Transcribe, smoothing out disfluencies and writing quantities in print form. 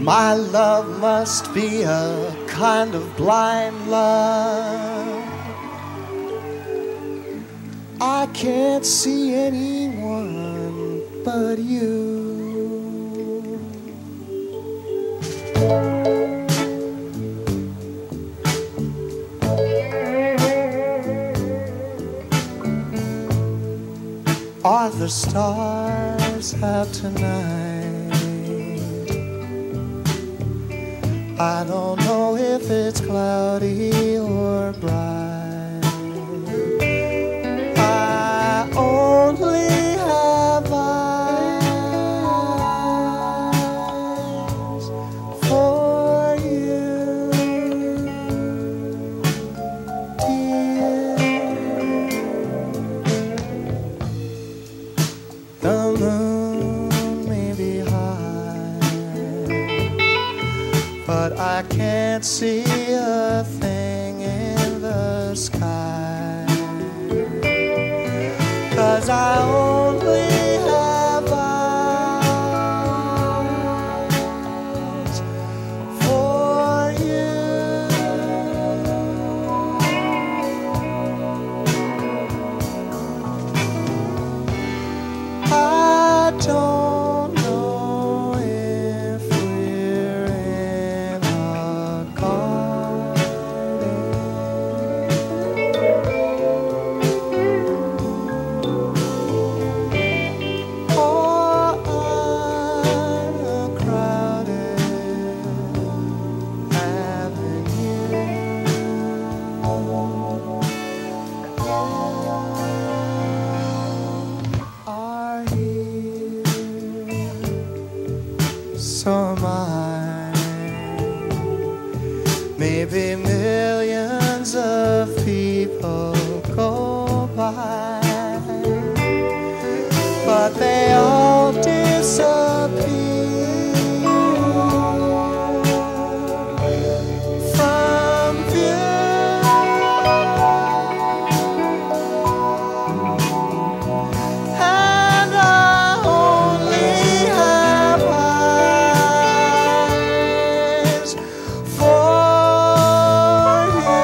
My love must be a kind of blind love. I can't see anyone but you. Are the stars out tonight? I don't know if it's cloudy or bright. I only have eyes for you, dear. The moon may be high, but I can't see a thing in the sky, 'cause I only have eyes for you. I don't know if we're in a garden or on a crowded avenue. Are here, so am I. Maybe millions of people go by, but they all disappear from view. And I only have eyes for you.